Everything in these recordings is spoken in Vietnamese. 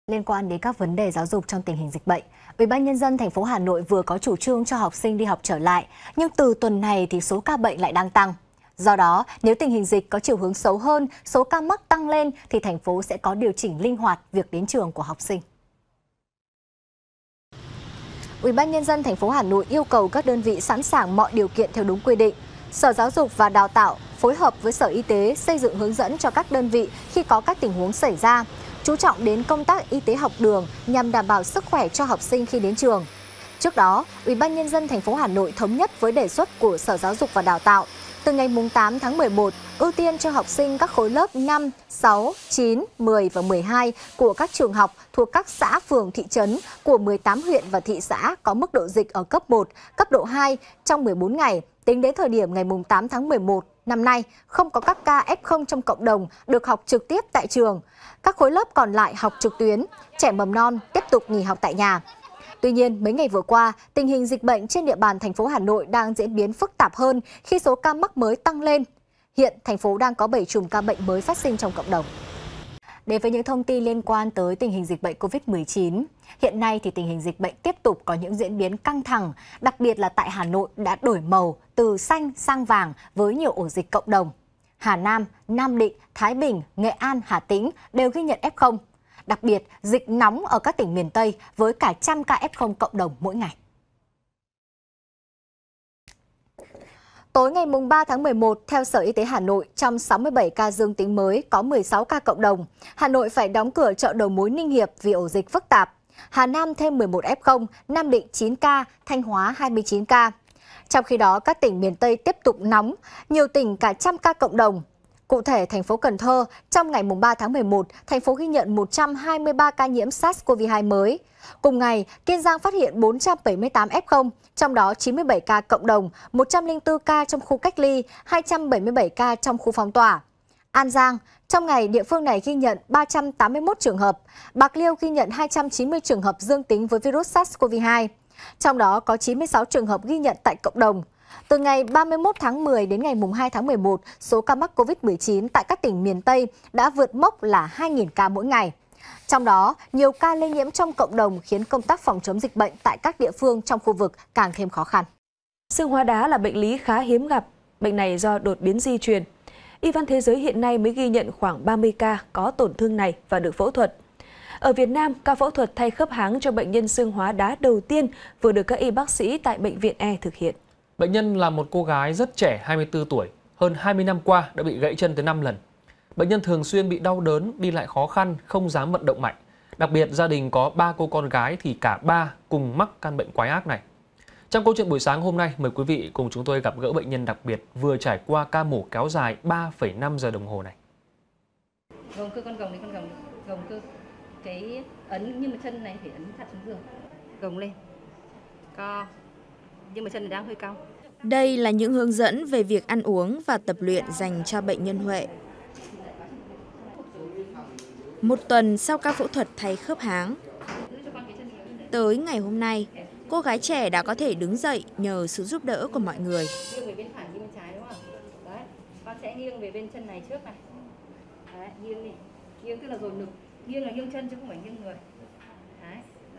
Liên quan đến các vấn đề giáo dục trong tình hình dịch bệnh, Ủy ban nhân dân thành phố Hà Nội vừa có chủ trương cho học sinh đi học trở lại, nhưng từ tuần này thì số ca bệnh lại đang tăng. Do đó, nếu tình hình dịch có chiều hướng xấu hơn, số ca mắc tăng lên thì thành phố sẽ có điều chỉnh linh hoạt việc đến trường của học sinh. Ủy ban nhân dân thành phố Hà Nội yêu cầu các đơn vị sẵn sàng mọi điều kiện theo đúng quy định. Sở Giáo dục và Đào tạo phối hợp với Sở Y tế xây dựng hướng dẫn cho các đơn vị khi có các tình huống xảy ra, chú trọng đến công tác y tế học đường nhằm đảm bảo sức khỏe cho học sinh khi đến trường. Trước đó, Ủy ban nhân dân thành phố Hà Nội thống nhất với đề xuất của Sở Giáo dục và Đào tạo, từ ngày 8 tháng 11 ưu tiên cho học sinh các khối lớp 5, 6, 9, 10 và 12 của các trường học thuộc các xã, phường, thị trấn của 18 huyện và thị xã có mức độ dịch ở cấp 1, cấp độ 2 trong 14 ngày. Tính đến thời điểm ngày 8 tháng 11 năm nay, không có các ca F0 trong cộng đồng được học trực tiếp tại trường. Các khối lớp còn lại học trực tuyến, trẻ mầm non tiếp tục nghỉ học tại nhà. Tuy nhiên, mấy ngày vừa qua, tình hình dịch bệnh trên địa bàn thành phố Hà Nội đang diễn biến phức tạp hơn khi số ca mắc mới tăng lên. Hiện, thành phố đang có 7 chùm ca bệnh mới phát sinh trong cộng đồng. Đến với những thông tin liên quan tới tình hình dịch bệnh COVID-19, hiện nay thì tình hình dịch bệnh tiếp tục có những diễn biến căng thẳng, đặc biệt là tại Hà Nội đã đổi màu từ xanh sang vàng với nhiều ổ dịch cộng đồng. Hà Nam, Nam Định, Thái Bình, Nghệ An, Hà Tĩnh đều ghi nhận F0. Đặc biệt, dịch nóng ở các tỉnh miền Tây với cả trăm ca F0 cộng đồng mỗi ngày. Tối ngày 3 tháng 11, theo Sở Y tế Hà Nội, trong 67 ca dương tính mới có 16 ca cộng đồng. Hà Nội phải đóng cửa chợ đầu mối Ninh Hiệp vì ổ dịch phức tạp. Hà Nam thêm 11 F0, Nam Định 9 ca, Thanh Hóa 29 ca. Trong khi đó, các tỉnh miền Tây tiếp tục nóng, nhiều tỉnh cả trăm ca cộng đồng. Cụ thể, thành phố Cần Thơ, trong ngày 3 tháng 11, thành phố ghi nhận 123 ca nhiễm SARS-CoV-2 mới. Cùng ngày, Kiên Giang phát hiện 478 F0, trong đó 97 ca cộng đồng, 104 ca trong khu cách ly, 277 ca trong khu phong tỏa. An Giang, trong ngày địa phương này ghi nhận 381 trường hợp. Bạc Liêu ghi nhận 290 trường hợp dương tính với virus SARS-CoV-2. Trong đó có 96 trường hợp ghi nhận tại cộng đồng. Từ ngày 31 tháng 10 đến ngày 2 tháng 11, số ca mắc COVID-19 tại các tỉnh miền Tây đã vượt mốc là 2.000 ca mỗi ngày. Trong đó, nhiều ca lây nhiễm trong cộng đồng khiến công tác phòng chống dịch bệnh tại các địa phương trong khu vực càng thêm khó khăn. Sương hóa đá là bệnh lý khá hiếm gặp. Bệnh này do đột biến di truyền. Y văn thế giới hiện nay mới ghi nhận khoảng 30 ca có tổn thương này và được phẫu thuật. Ở Việt Nam, ca phẫu thuật thay khớp háng cho bệnh nhân sương hóa đá đầu tiên vừa được các y bác sĩ tại Bệnh viện E thực hiện. Bệnh nhân là một cô gái rất trẻ, 24 tuổi, hơn 20 năm qua đã bị gãy chân tới 5 lần. Bệnh nhân thường xuyên bị đau đớn, đi lại khó khăn, không dám vận động mạnh. Đặc biệt, gia đình có 3 cô con gái thì cả 3 cùng mắc căn bệnh quái ác này. Trong câu chuyện buổi sáng hôm nay, mời quý vị cùng chúng tôi gặp gỡ bệnh nhân đặc biệt vừa trải qua ca mổ kéo dài 3,5 giờ đồng hồ này. Gồng cơ con gồng đi, con gồng cơ. Cái ấn nhưng mà chân này phải ấn chặt xuống giường. Gồng lên. Co. Nhưng mà chân này đang hơi cao. Đây là những hướng dẫn về việc ăn uống và tập luyện dành cho bệnh nhân Huệ. Một tuần sau ca phẫu thuật thay khớp háng, tới ngày hôm nay, cô gái trẻ đã có thể đứng dậy nhờ sự giúp đỡ của mọi người. Nghiêng về bên phải, bên trái đúng không? Đấy, con sẽ nghiêng về bên chân này trước này. Đấy, nghiêng đi. Nghiêng tức là rồi ngực. Nghiêng là nghiêng chân chứ không phải nghiêng người. Đấy.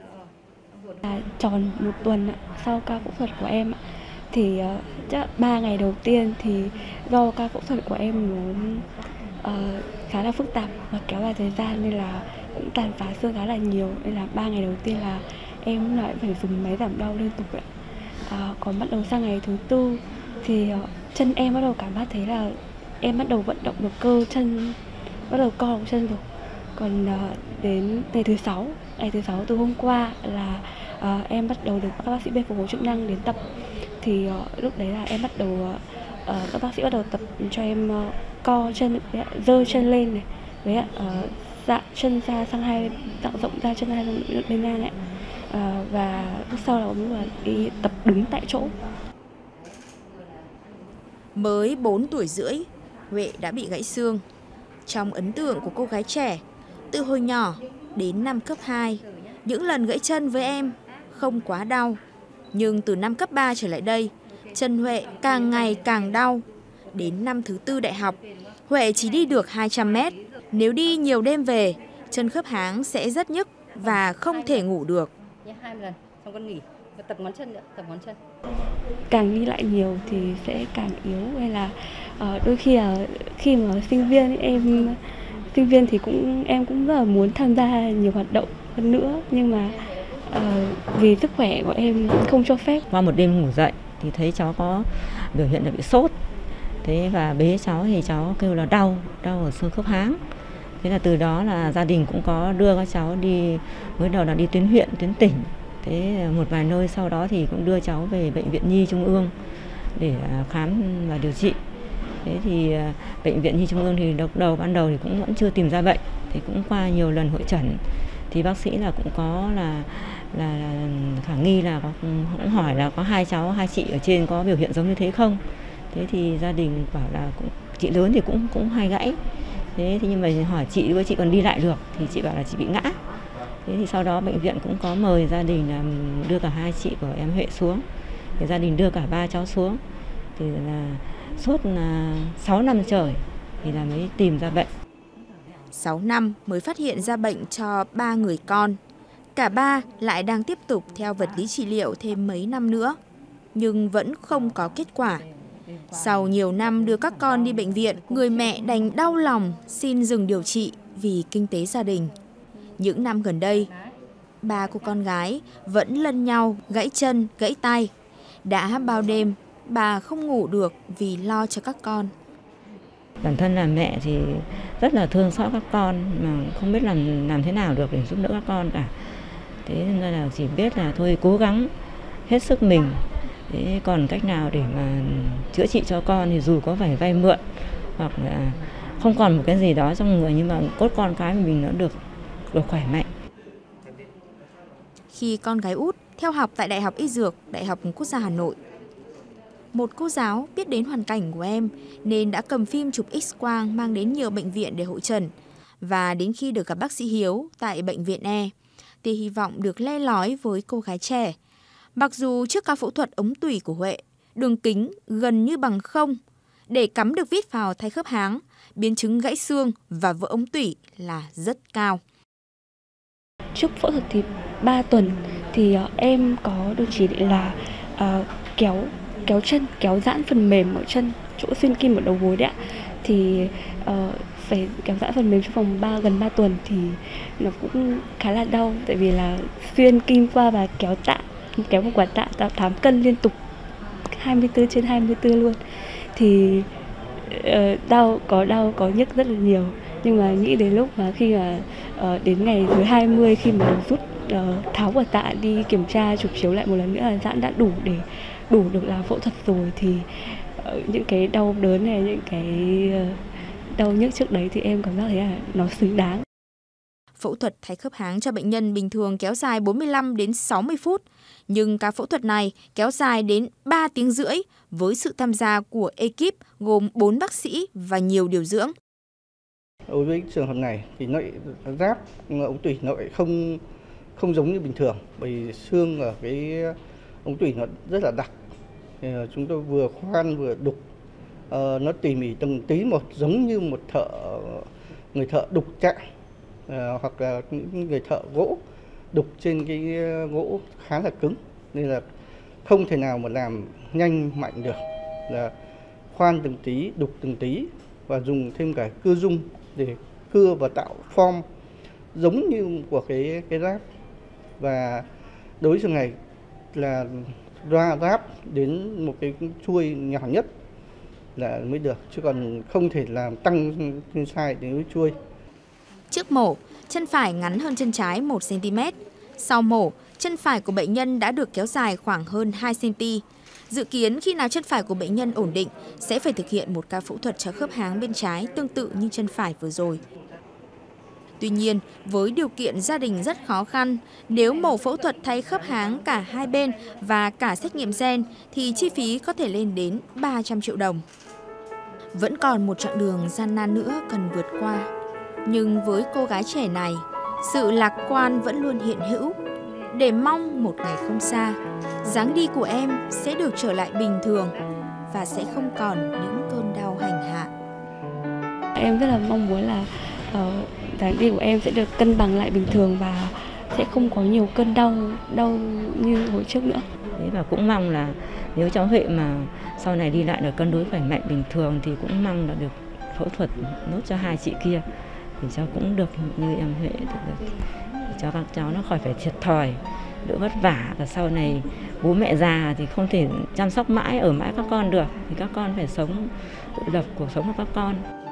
Tròn một tuần sau ca phẫu thuật của em thì chắc 3 ngày đầu tiên thì do ca phẫu thuật của em nó khá là phức tạp và kéo dài thời gian nên là cũng tàn phá xương khá là nhiều, nên là 3 ngày đầu tiên là em lại phải dùng máy giảm đau liên tục ạ. Còn bắt đầu sang ngày thứ tư thì chân em bắt đầu cảm giác thấy là em bắt đầu vận động được cơ chân, bắt đầu co được chân rồi. Còn đến ngày thứ sáu từ hôm qua là em bắt đầu được các bác sĩ bên phục hồi chức năng đến tập, thì lúc đấy là em bắt đầu các bác sĩ bắt đầu tập cho em co chân, giơ chân lên này, với dạng chân ra sang hai, dạng rộng ra chân hai bên ngang này, và lúc sau là cũng là đi tập đứng tại chỗ. Mới 4 tuổi rưỡi, Huệ đã bị gãy xương. Trong ấn tượng của cô gái trẻ, từ hồi nhỏ đến năm cấp 2, những lần gãy chân với em không quá đau. Nhưng từ năm cấp 3 trở lại đây, chân Huệ càng ngày càng đau. Đến năm thứ 4 đại học, Huệ chỉ đi được 200 mét. Nếu đi nhiều đêm về, chân khớp háng sẽ rất nhức và không thể ngủ được. 20 lần, xong con nghỉ, tập ngón chân nữa, tập ngón chân. Càng đi lại nhiều thì sẽ càng yếu, hay là đôi khi khi mà sinh viên thì em cũng rất là muốn tham gia nhiều hoạt động hơn nữa, nhưng mà vì sức khỏe của em không cho phép. Qua một đêm ngủ dậy thì thấy cháu có biểu hiện là bị sốt. Thế và bế cháu thì cháu kêu là đau ở xương khớp háng. Thế là từ đó là gia đình cũng có đưa các cháu đi, mới đầu là đi tuyến huyện, tuyến tỉnh. Thế một vài nơi sau đó thì cũng đưa cháu về Bệnh viện Nhi Trung ương để khám và điều trị. Thế thì Bệnh viện Nhi Trung ương thì ban đầu thì cũng vẫn chưa tìm ra bệnh. Thì cũng qua nhiều lần hội chẩn thì bác sĩ là cũng có là khả nghi là cũng hỏi là có hai chị ở trên có biểu hiện giống như thế không. Thế thì gia đình bảo là chị lớn thì cũng hay gãy. Thế thì nhưng mà hỏi chị với chị còn đi lại được thì chị bảo là chị bị ngã. Thế thì sau đó bệnh viện cũng có mời gia đình là đưa cả hai chị của em Huệ xuống. Thì gia đình đưa cả ba cháu xuống. Thì là sốt 6 năm trời thì là mới tìm ra bệnh. 6 năm mới phát hiện ra bệnh cho 3 người con. Cả ba lại đang tiếp tục theo vật lý trị liệu thêm mấy năm nữa, nhưng vẫn không có kết quả. Sau nhiều năm đưa các con đi bệnh viện, người mẹ đành đau lòng xin dừng điều trị vì kinh tế gia đình. Những năm gần đây, ba cô con gái vẫn lân nhau gãy chân, gãy tay. Đã bao đêm, bà không ngủ được vì lo cho các con. Bản thân là mẹ thì rất là thương xót các con mà không biết làm thế nào được để giúp đỡ các con cả. Thế nên là chỉ biết là thôi cố gắng hết sức mình. Thế còn cách nào để mà chữa trị cho con thì dù có phải vay mượn hoặc là không còn một cái gì đó trong người, nhưng mà cốt con cái mình nó được khỏe mạnh. Khi con gái út theo học tại Đại học Y Dược, Đại học Quốc gia Hà Nội, một cô giáo biết đến hoàn cảnh của em nên đã cầm phim chụp X-quang mang đến nhiều bệnh viện để hội chẩn. Và đến khi được gặp bác sĩ Hiếu tại Bệnh viện E, thì hy vọng được le lói với cô gái trẻ. Mặc dù trước ca phẫu thuật ống tủy của Huệ, đường kính gần như bằng không, để cắm được vít vào thay khớp háng, biến chứng gãy xương và vỡ ống tủy là rất cao. Trước phẫu thuật thì 3 tuần thì em có được chỉ định là kéo chân, kéo giãn phần mềm ở chân, chỗ xuyên kim ở đầu gối đấy ạ. Thì phải kéo giãn phần mềm trong vòng gần 3 tuần thì nó cũng khá là đau, tại vì là xuyên kim qua và kéo một quả tạ 8 cân liên tục 24/24 luôn. Thì đau có nhức rất là nhiều, nhưng mà nghĩ đến lúc mà khi mà đến ngày thứ 20 khi mà được tháo quả tạ đi kiểm tra chụp chiếu lại một lần nữa là giãn đã đủ được làm phẫu thuật rồi, thì những cái đau đớn này, những cái đau nhức trước đấy thì em cảm giác thấy là nó xứng đáng. Phẫu thuật thay khớp háng cho bệnh nhân bình thường kéo dài 45 đến 60 phút, nhưng ca phẫu thuật này kéo dài đến 3 tiếng rưỡi với sự tham gia của ekip gồm 4 bác sĩ và nhiều điều dưỡng. Đối với trường hợp này thì nội giáp ống tủy nội không giống như bình thường, bởi xương ở cái ống tủy nó rất là đặc. Chúng tôi vừa khoan vừa đục, nó tỉ mỉ từng tí một, giống như một người thợ đục chạm hoặc là những người thợ gỗ đục trên cái gỗ khá là cứng, nên là không thể nào mà làm nhanh mạnh được. Là khoan từng tí, đục từng tí và dùng thêm cả cưa rung để cưa và tạo form giống như của cái giáp. Và đối với trường này là đoa giáp đến một cái chuôi nhỏ nhất là mới được, chứ còn không thể làm tăng size đến với chuôi. Trước mổ, chân phải ngắn hơn chân trái 1 cm. Sau mổ, chân phải của bệnh nhân đã được kéo dài khoảng hơn 2 cm. Dự kiến khi nào chân phải của bệnh nhân ổn định sẽ phải thực hiện một ca phẫu thuật cho khớp háng bên trái tương tự như chân phải vừa rồi. Tuy nhiên, với điều kiện gia đình rất khó khăn, nếu mổ phẫu thuật thay khớp háng cả hai bên và cả xét nghiệm gen thì chi phí có thể lên đến 300 triệu đồng. Vẫn còn một chặng đường gian nan nữa cần vượt qua. Nhưng với cô gái trẻ này, sự lạc quan vẫn luôn hiện hữu, để mong một ngày không xa, dáng đi của em sẽ được trở lại bình thường và sẽ không còn những cơn đau hành hạ. Em rất là mong muốn là tháng đi của em sẽ được cân bằng lại bình thường và sẽ không có nhiều cơn đau như hồi trước nữa. Thế và cũng mong là nếu cháu Huệ mà sau này đi lại được cân đối khỏe mạnh bình thường thì cũng mong là được phẫu thuật nốt cho hai chị kia thì cháu cũng được như em Huệ được cho các cháu nó khỏi phải thiệt thòi, đỡ vất vả, và sau này bố mẹ già thì không thể chăm sóc mãi ở mãi các con được, thì các con phải sống tự lập cuộc sống của các con.